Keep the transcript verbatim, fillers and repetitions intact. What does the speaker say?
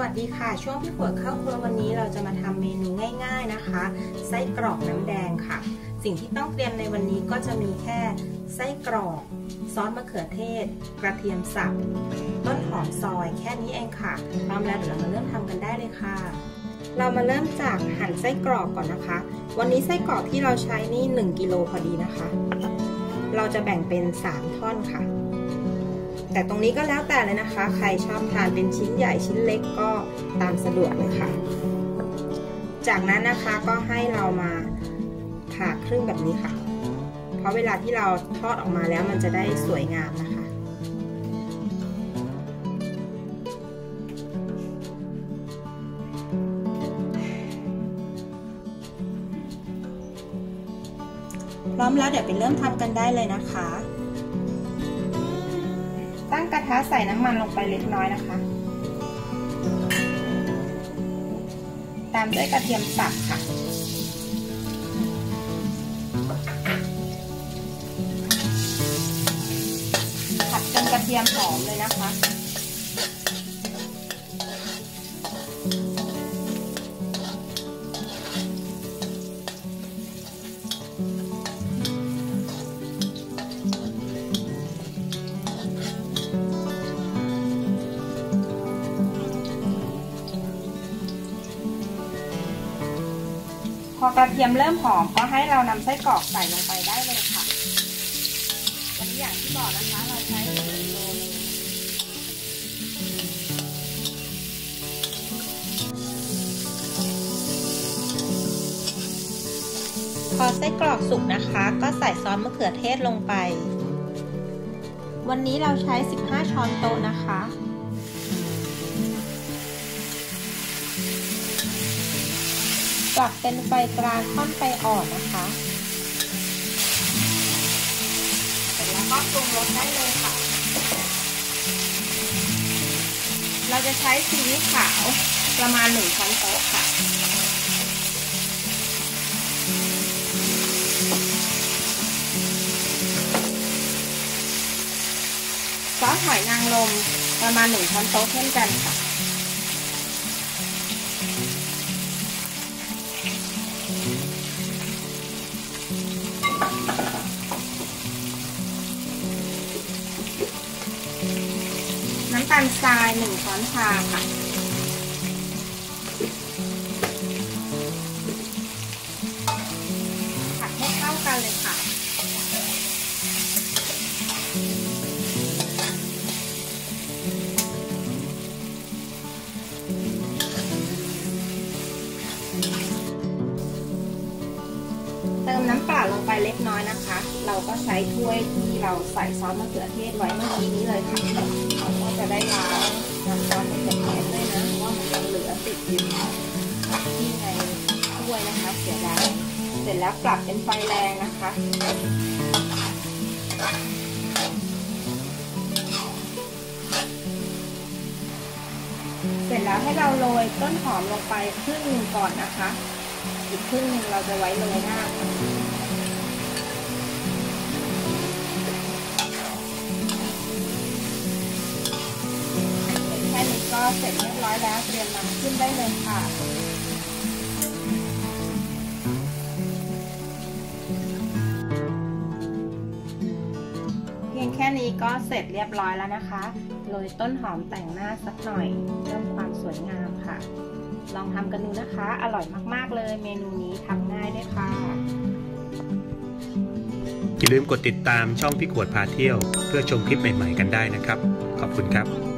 วัสดีค่ะช่วงพี่ขวดเข้าครัววันนี้เราจะมาทำเมนูง่ายๆนะคะไส้กรอกน้ำแดงค่ะสิ่งที่ต้องเตรียมในวันนี้ก็จะมีแค่ไส้กรอกซอสมะเขือเทศกระเทียมสับต้นหอมซอยแค่นี้เองค่ะพร้อมแล้วเดี๋ยวเรามาเริ่มทำกันได้เลยค่ะเรามาเริ่มจากหั่นไส้กรอกก่อนนะคะวันนี้ไส้กรอกที่เราใช้นี่หนึ่งกิโลพอดีนะคะเราจะแบ่งเป็นสามท่อนค่ะแต่ตรงนี้ก็แล้วแต่เลยนะคะใครชอบทานเป็นชิ้นใหญ่ชิ้นเล็กก็ตามสะดวกเลยค่ะจากนั้นนะคะก็ให้เรามาผ่าครึ่งแบบนี้ค่ะเพราะเวลาที่เราทอดออกมาแล้วมันจะได้สวยงามนะคะพร้อมแล้วเดี๋ยวไปเริ่มทำกันได้เลยนะคะตั้งกระทะใส่น้ำมันลงไปเล็กน้อยนะคะตามด้วยกระเทียมสับค่ะผัดจนกระเทียมหอมเลยนะคะพอกระเทียมเริ่มหอมก็ให้เรานำไส้กรอกใส่ลงไปได้เลยค่ะวันนี้อย่างที่บอกนะคะเราใช้หนึ่งกิโลนึงพอไส้กรอกสุกนะคะก็ใส่ซอสมะเขือเทศลงไปวันนี้เราใช้สิบห้าช้อนโต๊ะนะคะปรับเป็นไฟกลางค่อนไฟอ่อนนะคะเสร็จแล้วก็ปรุงรสได้เลยค่ะเราจะใช้ซีอิ๊วขาวประมาณหนึ่งช้อนโต๊ะค่ะซอสหอยนางรมประมาณหนึ่งช้อนโต๊ะเช่นกันค่ะน้ำตาลทรายหนึ่งช้อนชาค่ะผัดให้เข้ากันเลยค่ะเติมน้ำเปล่าลงไปเล็กน้อยนะคะเราก็ใช้ถ้วยที่เราใส่ซอสมะเขือเทศไว้เมื่อกี้นี้เลยค่ะเราก็จะได้ล้างน้ำซอสมะเขือเทศด้วยนะเพราะว่ามันยังเหลือติดอยู่ที่ในถ้วยนะคะเสียดายเสร็จแล้วปรับเป็นไฟแรงนะคะเสร็จแล้วให้เราโรยต้นหอมลงไปครึ่งหนึ่งก่อนนะคะอีกครึ่งหนึ่งเราจะไว้โรยหน้าแค่นี้ก็เสร็จเรียบร้อยแล้วเตรียมนำขึ้นได้เลยค่ะเพียงแค่นี้ก็เสร็จเรียบร้อยแล้วนะคะโรยต้นหอมแต่งหน้าสักหน่อยเพิ่มความสวยงามค่ะลองทำกันดูนะคะอร่อยมากๆเลยเมนูนี้ทำง่ายด้วยค่ะอย่าลืมกดติดตามช่องพี่ขวดพาเที่ยวเพื่อชมคลิปใหม่ๆกันได้นะครับขอบคุณครับ